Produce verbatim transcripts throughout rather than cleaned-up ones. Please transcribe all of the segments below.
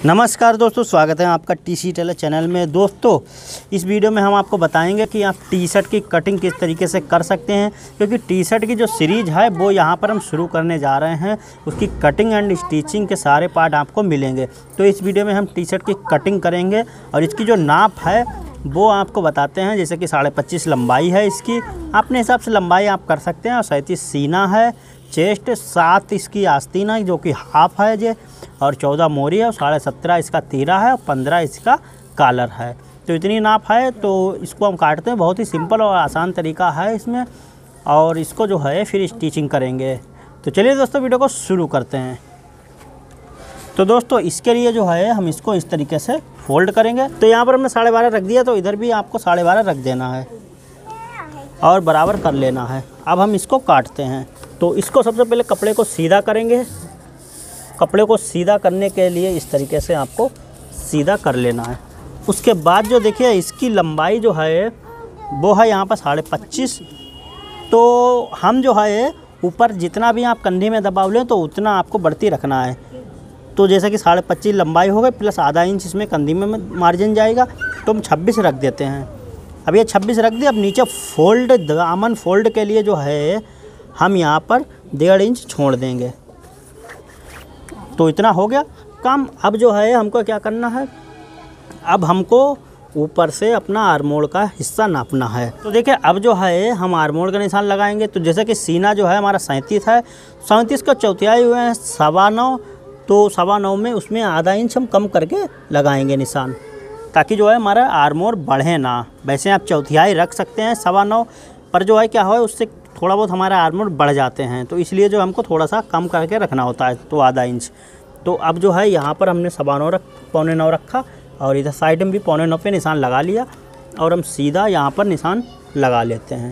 नमस्कार दोस्तों, स्वागत है आपका टी सी टेलर चैनल में। दोस्तों इस वीडियो में हम आपको बताएंगे कि आप टी शर्ट की कटिंग किस तरीके से कर सकते हैं, क्योंकि टी शर्ट की जो सीरीज़ है वो यहाँ पर हम शुरू करने जा रहे हैं। उसकी कटिंग एंड स्टिचिंग के सारे पार्ट आपको मिलेंगे। तो इस वीडियो में हम टी शर्ट की कटिंग करेंगे और इसकी जो नाप है वो आपको बताते हैं। जैसे कि साढ़े पच्चीस लंबाई है इसकी, अपने हिसाब से लंबाई आप कर सकते हैं। और सैंतीस सीना है, चेस्ट सात इसकी आस्तीन है जो कि हाफ है जे, और चौदह मोरी है, और साढ़े सत्रह इसका तीरा है, और पंद्रह इसका कॉलर है। तो इतनी नाप है। तो इसको हम काटते हैं, बहुत ही सिंपल और आसान तरीका है इसमें। और इसको जो है फिर स्टिचिंग करेंगे। तो चलिए दोस्तों वीडियो को शुरू करते हैं। तो दोस्तों इसके लिए जो है हम इसको इस तरीके से फोल्ड करेंगे। तो यहाँ पर हमने साढ़े बारह रख दिया, तो इधर भी आपको साढ़े बारह रख देना है और बराबर कर लेना है। अब हम इसको काटते हैं। तो इसको सबसे पहले कपड़े को सीधा करेंगे। कपड़े को सीधा करने के लिए इस तरीके से आपको सीधा कर लेना है। उसके बाद जो देखिए इसकी लंबाई जो है वो है यहाँ पर साढ़े पच्चीस। तो हम जो है ऊपर जितना भी आप कंधी में दबाव लें तो उतना आपको बढ़ती रखना है। तो जैसे कि साढ़े पच्चीस लंबाई हो गई प्लस आधा इंच इसमें कंधी में मार्जिन जाएगा, तो हम छब्बीस रख देते हैं। अब ये छब्बीस रख दिए। अब नीचे फोल्ड दामन फोल्ड के लिए जो है हम यहाँ पर डेढ़ इंच छोड़ देंगे। तो इतना हो गया काम। अब जो है हमको क्या करना है, अब हमको ऊपर से अपना आर्मोल का हिस्सा नापना है। तो देखिए अब जो है हम आर्मोल का निशान लगाएंगे। तो जैसे कि सीना जो है हमारा सैंतीस है, सैंतीस का चौथाई हुए हैं सवा नौ, तो सवा नौ में उसमें आधा इंच हम कम करके लगाएंगे निशान, ताकि जो है हमारा आर्मोल बढ़े ना। वैसे आप चौथाई रख सकते हैं सवा नौ, पर जो है क्या है उससे थोड़ा बहुत हमारा आर्मोल बढ़ जाते हैं। तो इसलिए जो हमको थोड़ा सा कम करके रखना होता है, तो आधा इंच। तो अब जो है यहाँ पर हमने सवा नौ रख पौने नौ रखा, और इधर साइड में भी पौने नौ पे निशान लगा लिया, और हम सीधा यहाँ पर निशान लगा लेते हैं।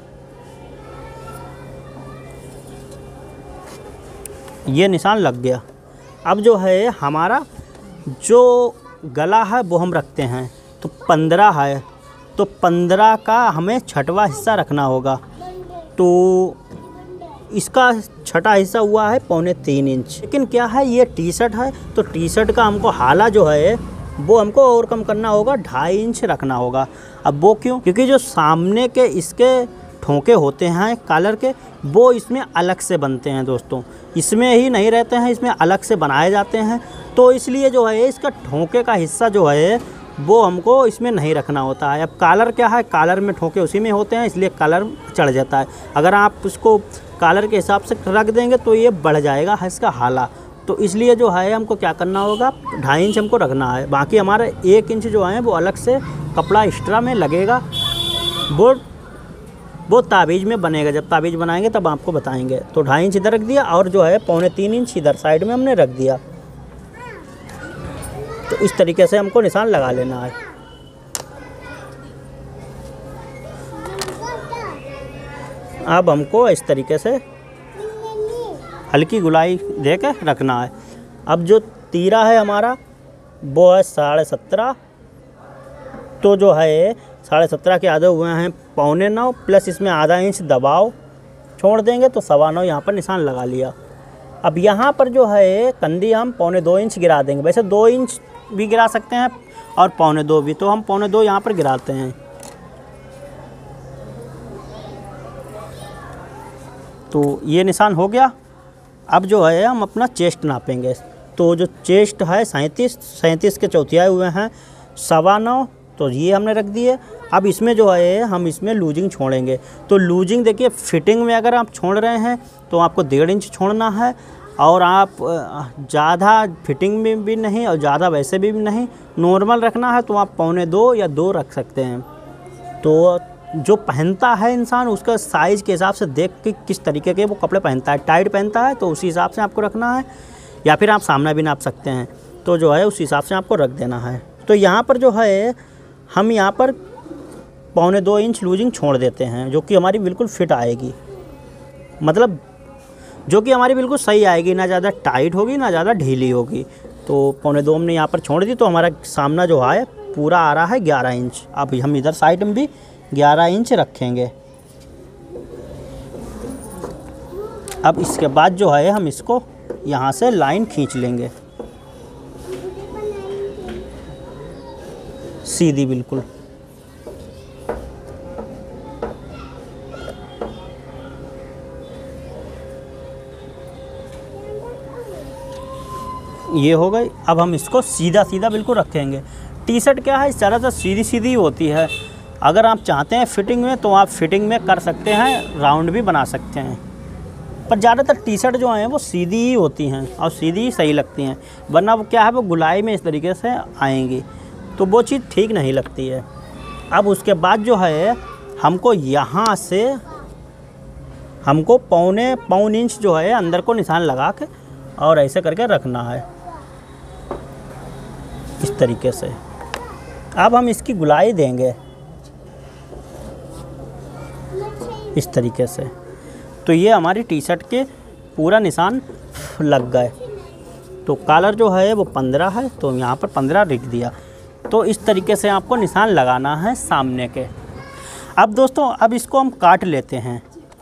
ये निशान लग गया। अब जो है हमारा जो गला है वो हम रखते हैं, तो पंद्रह है, तो पंद्रह का हमें छठवा हिस्सा रखना होगा। तो इसका छठा हिस्सा हुआ है पौने तीन इंच। लेकिन क्या है ये टी शर्ट है, तो टी शर्ट का हमको हाला जो है वो हमको और कम करना होगा, ढाई इंच रखना होगा। अब वो क्यों? क्योंकि जो सामने के इसके ठोंके होते हैं कॉलर के, वो इसमें अलग से बनते हैं दोस्तों। इसमें ही नहीं रहते हैं, इसमें अलग से बनाए जाते हैं। तो इसलिए जो है इसका ठोंके का हिस्सा जो है वो हमको इसमें नहीं रखना होता है। अब कॉलर क्या है, कॉलर में ठोके उसी में होते हैं, इसलिए कॉलर चढ़ जाता है। अगर आप उसको कॉलर के हिसाब से रख देंगे तो ये बढ़ जाएगा है इसका हाला। तो इसलिए जो है हमको क्या करना होगा, ढाई इंच हमको रखना है। बाकी हमारा एक इंच जो है वो अलग से कपड़ा एक्स्ट्रा में लगेगा। वो वो ताबीज़ में बनेगा। जब ताबीज़ बनाएंगे तब आपको बताएंगे। तो ढाई इंच इधर रख दिया, और जो है पौने तीन इंच इधर साइड में हमने रख दिया। तो इस तरीके से हमको निशान लगा लेना है। अब हमको इस तरीके से हल्की गुलाई दे के रखना है। अब जो तीरा है हमारा वो है साढ़े सत्रह, तो जो है साढ़े सत्रह के आधे हुए हैं पौने नौ, प्लस इसमें आधा इंच दबाव छोड़ देंगे, तो सवा नौ यहाँ पर निशान लगा लिया। अब यहाँ पर जो है कंधी हम पौने दो इंच गिरा देंगे। वैसे दो इंच भी गिरा सकते हैं और पौने दो भी, तो हम पौने दो यहाँ पर गिराते हैं। तो ये निशान हो गया। अब जो है हम अपना चेस्ट नापेंगे। तो जो चेस्ट है सैंतीस, सैंतीस के चौथाई हुए हैं सवा नौ, तो ये हमने रख दिए। अब इसमें जो है हम इसमें लूजिंग छोड़ेंगे। तो लूजिंग देखिए फिटिंग में अगर आप छोड़ रहे हैं तो आपको डेढ़ इंच छोड़ना है, और आप ज़्यादा फिटिंग में भी नहीं और ज़्यादा वैसे भी नहीं, नॉर्मल रखना है तो आप पौने दो या दो रख सकते हैं। तो जो पहनता है इंसान उसका साइज़ के हिसाब से देख के किस तरीके के वो कपड़े पहनता है, टाइट पहनता है तो उसी हिसाब से आपको रखना है, या फिर आप सामना भी नाप सकते हैं। तो जो है उस हिसाब से आपको रख देना है। तो यहाँ पर जो है हम यहाँ पर पौने दो इंच लूजिंग छोड़ देते हैं, जो कि हमारी बिल्कुल फिट आएगी, मतलब जो कि हमारी बिल्कुल सही आएगी, ना ज़्यादा टाइट होगी ना ज़्यादा ढीली होगी। तो पौने दो हमने यहाँ पर छोड़ दी, तो हमारा सामना जो है पूरा आ रहा है ग्यारह इंच। अब हम इधर साइड में भी ग्यारह इंच रखेंगे। अब इसके बाद जो है हम इसको यहाँ से लाइन खींच लेंगे। सीधी बिल्कुल। ये हो गई। अब हम इसको सीधा सीधा बिल्कुल रखेंगे। टी शर्ट क्या है, इस तरह से सीधी सीधी होती है। अगर आप चाहते हैं फिटिंग में तो आप फिटिंग में कर सकते हैं, राउंड भी बना सकते हैं, पर ज़्यादातर टी शर्ट जो हैं वो सीधी ही होती हैं और सीधी ही सही लगती हैं, वरना वो क्या है वो गुलाई में इस तरीके से आएंगी, तो वो चीज़ ठीक नहीं लगती है। अब उसके बाद जो है हमको यहाँ से हमको पौने पौन इंच जो है अंदर को निशान लगा के और ऐसे करके रखना है इस तरीके से। अब हम इसकी गुलाई देंगे इस तरीके से, तो ये हमारी टी शर्ट के पूरा निशान लग गए। तो कॉलर जो है वो पंद्रह है, तो यहाँ पर पंद्रह लिख दिया। तो इस तरीके से आपको निशान लगाना है सामने के। अब दोस्तों अब इसको हम काट लेते हैं।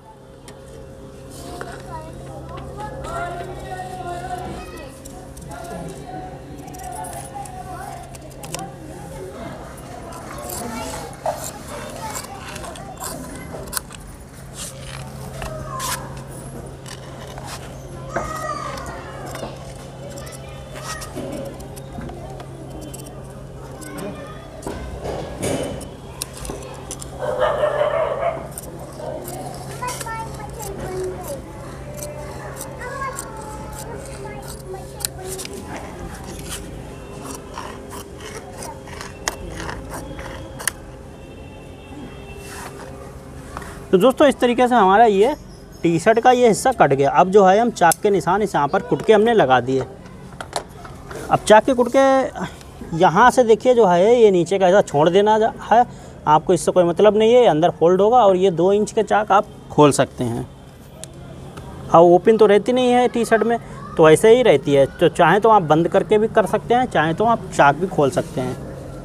तो दोस्तों इस तरीके से हमारा ये टी शर्ट का ये हिस्सा कट गया। अब जो है हम चाक के निशान इस यहाँ पर कुटके हमने लगा दिए। अब चाक के कुटके यहाँ से देखिए जो है ये नीचे का हिस्सा छोड़ देना है, आपको इससे कोई मतलब नहीं है, अंदर फोल्ड होगा और ये दो इंच के चाक आप खोल सकते हैं। अब ओपन तो रहती नहीं है टी शर्ट में, तो ऐसे ही रहती है, तो चाहें तो आप बंद करके भी कर सकते हैं, चाहें तो आप चाक भी खोल सकते हैं।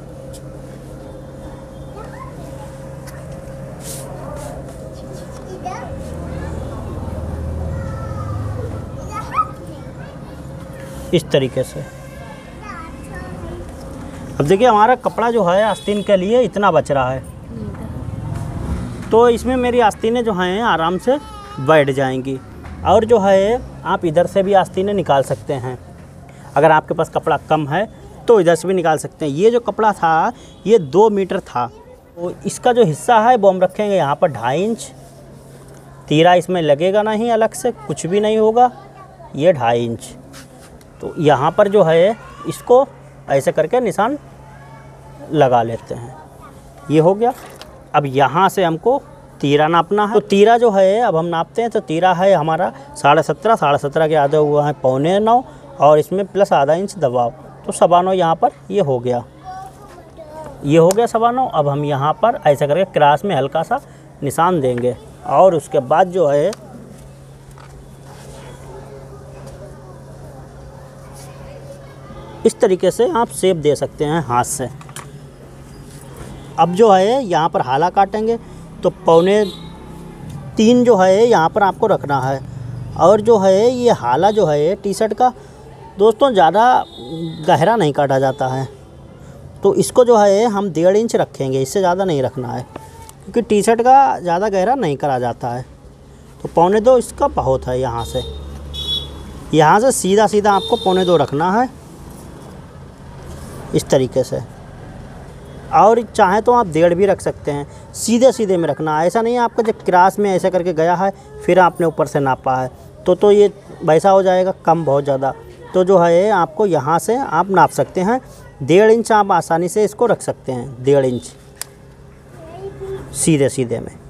इस तरीके से। अब देखिए हमारा कपड़ा जो है आस्तीन के लिए इतना बच रहा है, तो इसमें मेरी आस्तीनें जो हैं आराम से बैठ जाएंगी। और जो है आप इधर से भी आस्तीनें निकाल सकते हैं, अगर आपके पास कपड़ा कम है तो इधर से भी निकाल सकते हैं। ये जो कपड़ा था ये दो मीटर था, तो इसका जो हिस्सा है वो हम रखेंगे यहाँ पर ढाई इंच। तीरा इसमें लगेगा नहीं, अलग से कुछ भी नहीं होगा, ये ढाई इंच। तो यहाँ पर जो है इसको ऐसे करके निशान लगा लेते हैं। ये हो गया। अब यहाँ से हमको तीरा नापना है, तो तीरा जो है अब हम नापते हैं। तो तीरा है हमारा साढ़े सत्रह, साढ़े सत्रह के आधे हुआ है पौने नौ, और इसमें प्लस आधा इंच दबाव, तो सवा नौ यहाँ पर ये हो गया। ये हो गया सवा नौ। अब हम यहाँ पर ऐसे करके क्रॉस में हल्का सा निशान देंगे, और उसके बाद जो है इस तरीके से आप शेप दे सकते हैं हाथ से। अब जो है यहाँ पर हाला काटेंगे, तो पौने तीन जो है यहाँ पर आपको रखना है। और जो है ये हाला जो है टी शर्ट का दोस्तों ज़्यादा गहरा नहीं काटा जाता है, तो इसको जो है हम डेढ़ इंच रखेंगे, इससे ज़्यादा नहीं रखना है, क्योंकि टी शर्ट का ज़्यादा गहरा नहीं करा जाता है। तो पौने दो इसका बहुत है, यहाँ से यहाँ से सीधा सीधा आपको पौने दो रखना है इस तरीके से। और चाहे तो आप डेढ़ भी रख सकते हैं, सीधे सीधे में रखना। ऐसा नहीं है आपका जब क्रॉस में ऐसे करके गया है फिर आपने ऊपर से नापा है तो तो ये वैसा हो जाएगा कम बहुत ज़्यादा। तो जो है आपको यहाँ से आप नाप सकते हैं, डेढ़ इंच आप आसानी से इसको रख सकते हैं, डेढ़ इंच सीधे सीधे में।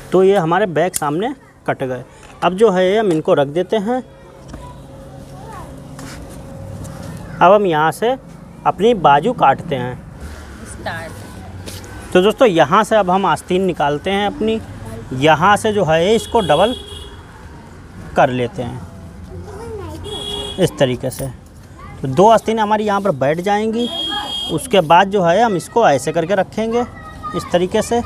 तो ये हमारे बैक सामने कट गए। अब जो है हम इनको रख देते हैं। अब हम यहाँ से अपनी बाजू काटते हैं। तो दोस्तों यहाँ से अब हम आस्तीन निकालते हैं अपनी, यहाँ से जो है इसको डबल कर लेते हैं इस तरीके से। तो दो आस्तीन हमारी यहाँ पर बैठ जाएंगी। उसके बाद जो है हम इसको ऐसे करके रखेंगे इस तरीके से।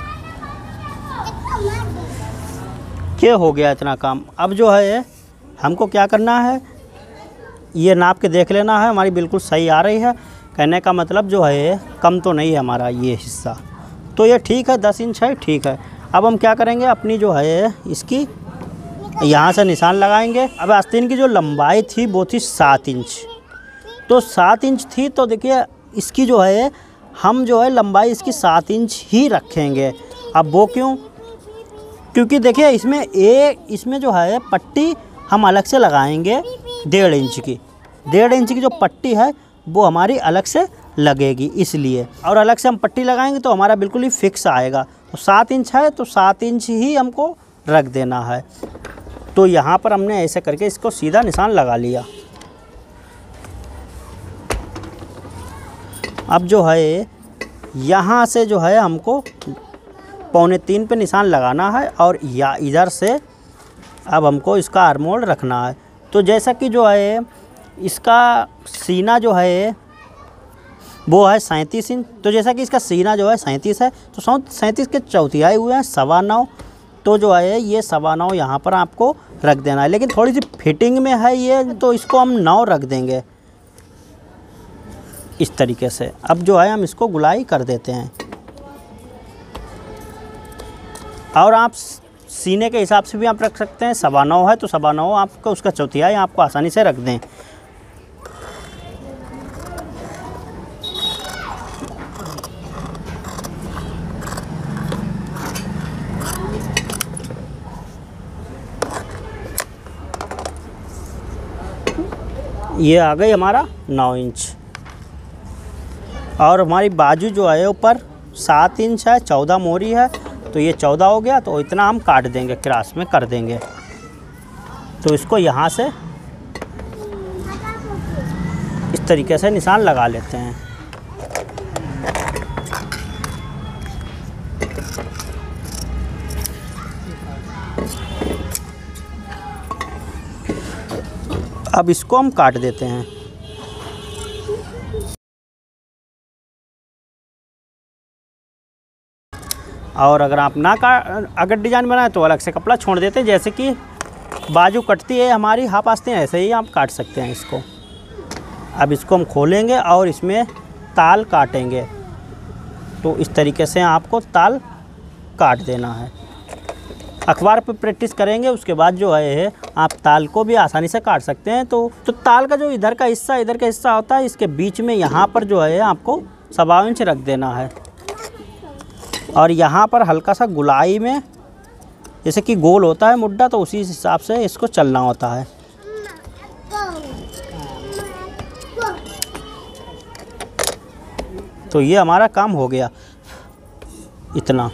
क्या हो गया इतना काम। अब जो है हमको क्या करना है, ये नाप के देख लेना है हमारी बिल्कुल सही आ रही है। कहने का मतलब जो है कम तो नहीं है हमारा ये हिस्सा, तो ये ठीक है, दस इंच है, ठीक है। अब हम क्या करेंगे, अपनी जो है इसकी यहाँ से निशान लगाएंगे। अब आस्तीन की जो लंबाई थी वो थी सात इंच, तो सात इंच थी, तो देखिए इसकी जो है हम जो है लंबाई इसकी सात इंच ही रखेंगे। अब वो क्यों, क्योंकि देखिए इसमें एक इसमें जो है पट्टी हम अलग से लगाएंगे डेढ़ इंच की। डेढ़ इंच की जो पट्टी है वो हमारी अलग से लगेगी इसलिए, और अलग से हम पट्टी लगाएंगे तो हमारा बिल्कुल ही फिक्स आएगा। तो सात इंच है तो सात इंच ही हमको रख देना है। तो यहाँ पर हमने ऐसे करके इसको सीधा निशान लगा लिया। अब जो है यहाँ से जो है हमको पौने तीन पे निशान लगाना है, और या इधर से अब हमको इसका आर्मोल्ड रखना है। तो जैसा कि जो है इसका सीना जो है वो है सैंतीस इंच, तो जैसा कि इसका सीना जो है सैंतीस है, तो सैंतीस के चौथाई हुए हैं सवा नौ। तो जो है ये सवा नौ यहाँ पर आपको रख देना है, लेकिन थोड़ी सी फिटिंग में है ये, तो इसको हम नौ रख देंगे इस तरीके से। अब जो है हम इसको गुलाई कर देते हैं, और आप सीने के हिसाब से भी आप रख सकते हैं। सवा नौ है तो सवा नौ आपको उसका चौथाई आपको आसानी से रख दें। ये आ गई हमारा नौ इंच, और हमारी बाजू जो है ऊपर सात इंच है, चौदह मोरी है, तो ये चौदह हो गया। तो इतना हम काट देंगे, क्रॉस में कर देंगे। तो इसको यहाँ से इस तरीके से निशान लगा लेते हैं। अब इसको हम काट देते हैं। और अगर आप ना का अगर डिज़ाइन बनाए तो अलग से कपड़ा छोड़ देते हैं। जैसे कि बाजू कटती है हमारी हाफ आस्तीन, ऐसे ही आप काट सकते हैं इसको। अब इसको हम खोलेंगे और इसमें ताल काटेंगे। तो इस तरीके से आपको ताल काट देना है। अखबार पे प्रैक्टिस करेंगे, उसके बाद जो है आप ताल को भी आसानी से काट सकते हैं। तो तो ताल का जो इधर का हिस्सा इधर का हिस्सा होता है, इसके बीच में यहाँ पर जो है आपको सवा इंच रख देना है, और यहाँ पर हल्का सा गुलाई में, जैसे कि गोल होता है मुड्डा, तो उसी हिसाब से इसको चलना होता है। तो ये हमारा काम हो गया इतना।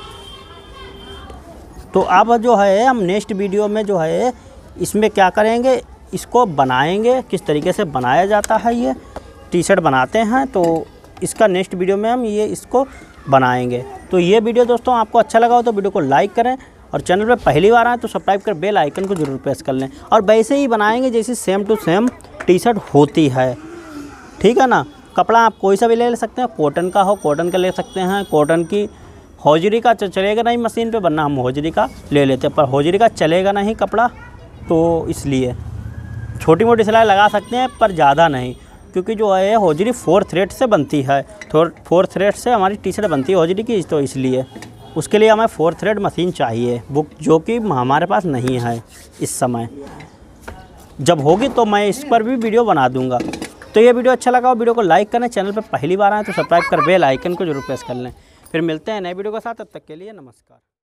तो अब जो है हम नेक्स्ट वीडियो में जो है इसमें क्या करेंगे, इसको बनाएंगे, किस तरीके से बनाया जाता है। ये टी शर्ट बनाते हैं, तो इसका नेक्स्ट वीडियो में हम ये इसको बनाएंगे। तो ये वीडियो दोस्तों आपको अच्छा लगा हो तो वीडियो को लाइक करें, और चैनल पे पहली बार आए तो सब्सक्राइब कर बेल आइकन को जरूर प्रेस कर लें। और वैसे ही बनाएंगे जैसे same to same T shirt होती है, ठीक है ना। कपड़ा आप कोई सा भी ले सकते हैं, कॉटन का हो कॉटन का ले सकते हैं, कॉटन की हौजरी का चलेगा नहीं मशीन पे, वरना हम हौजरी का ले लेते हैं, पर हौजरी का चलेगा नहीं कपड़ा, तो इसलिए छोटी मोटी सिलाई लगा सकते हैं पर ज़्यादा नहीं, क्योंकि जो है हौजरी फोर थ्रेड से बनती है। तो फोर थ्रेड से हमारी टी शर्ट बनती है हौजरी की, तो इसलिए उसके लिए हमें फोर थ्रेड मशीन चाहिए, वो जो कि हमारे पास नहीं है इस समय। जब होगी तो मैं इस पर भी वीडियो बना दूंगा। तो ये वीडियो अच्छा लगा हो वीडियो को लाइक करें, चैनल पर पहली बार आए तो सब्सक्राइब कर बेल आइकन को जरूर प्रेस कर लें। फिर मिलते हैं नए वीडियो के साथ, तब तक के लिए नमस्कार।